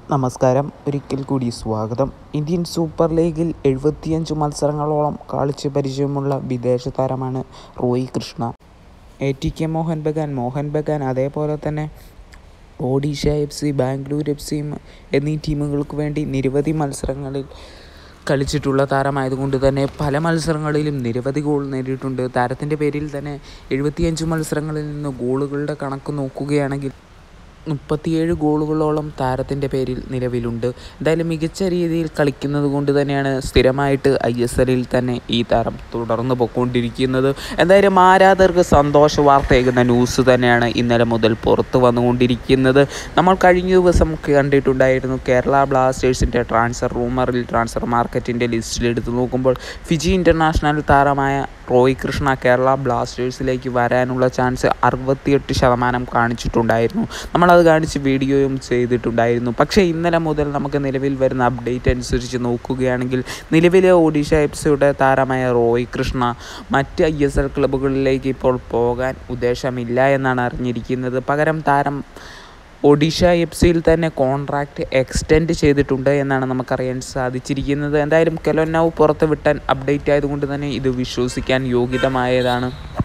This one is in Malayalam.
നമസ്കാരം, ഒരിക്കൽ കൂടി സ്വാഗതം. ഇന്ത്യൻ സൂപ്പർ ലീഗിൽ 75 മത്സരങ്ങളോളം കളിച്ച് പരിചയമുള്ള വിദേശ താരമാണ് റോയ് കൃഷ്ണ. ATK മോഹൻ ബഗാൻ അതേപോലെ തന്നെ ഒഡീഷ FC, ബാംഗ്ലൂർ FC എന്നീ ടീമുകൾക്ക് വേണ്ടി നിരവധി മത്സരങ്ങളിൽ കളിച്ചിട്ടുള്ള താരമായതുകൊണ്ട് തന്നെ പല മത്സരങ്ങളിലും നിരവധി ഗോൾ നേടിയിട്ടുണ്ട്. താരത്തിൻ്റെ പേരിൽ തന്നെ 75 മത്സരങ്ങളിൽ നിന്ന് ഗോളുകളുടെ കണക്ക് നോക്കുകയാണെങ്കിൽ 37 ഗോളുകളോളം താരത്തിൻ്റെ പേരിൽ നിലവിലുണ്ട്. എന്തായാലും മികച്ച രീതിയിൽ കളിക്കുന്നത് കൊണ്ട് തന്നെയാണ് സ്ഥിരമായിട്ട് ISLൽ തന്നെ ഈ താരം തുടർന്ന് പോയിക്കൊണ്ടിരിക്കുന്നത്. എന്തായാലും ആരാധകർക്ക് സന്തോഷ വാർത്തയേകുന്ന ന്യൂസ് തന്നെയാണ് ഇന്നലെ മുതൽ പുറത്ത് വന്നുകൊണ്ടിരിക്കുന്നത്. നമ്മൾ കഴിഞ്ഞ ദിവസം കണ്ടിട്ടുണ്ടായിരുന്നു കേരള ബ്ലാസ്റ്റേഴ്സിൻ്റെ ട്രാൻസ്ഫർ മാർക്കറ്റിൻ്റെ ലിസ്റ്റിൽ എടുത്തു നോക്കുമ്പോൾ ഫിജി ഇൻ്റർനാഷണൽ താരമായ റോയ് കൃഷ്ണ കേരള ബ്ലാസ്റ്റേഴ്സിലേക്ക് വരാനുള്ള ചാൻസ് 68% കാണിച്ചിട്ടുണ്ടായിരുന്നു. നമ്മളത് കാണിച്ച് വീഡിയോയും ചെയ്തിട്ടുണ്ടായിരുന്നു. പക്ഷേ ഇന്നലെ മുതൽ നമുക്ക് നിലവിൽ വരുന്ന അപ്ഡേറ്റ് അനുസരിച്ച് നോക്കുകയാണെങ്കിൽ നിലവിലെ ഒഡീഷ FCയുടെ താരമായ റോയ് കൃഷ്ണ മറ്റ് ISL ക്ലബ്ബുകളിലേക്ക് ഇപ്പോൾ പോകാൻ ഉദ്ദേശമില്ല എന്നാണ് അറിഞ്ഞിരിക്കുന്നത്. പകരം താരം ഒഡീഷ FCയിൽ തന്നെ കോൺട്രാക്റ്റ് എക്സ്റ്റെൻഡ് ചെയ്തിട്ടുണ്ട് എന്നാണ് നമുക്കറിയാൻ സാധിച്ചിരിക്കുന്നത്. എന്തായാലും കെലോനൗ പുറത്ത് വിട്ട അപ്ഡേറ്റ് ആയതുകൊണ്ട് തന്നെ ഇത് വിശ്വസിക്കാൻ യോഗ്യതമായതാണ്.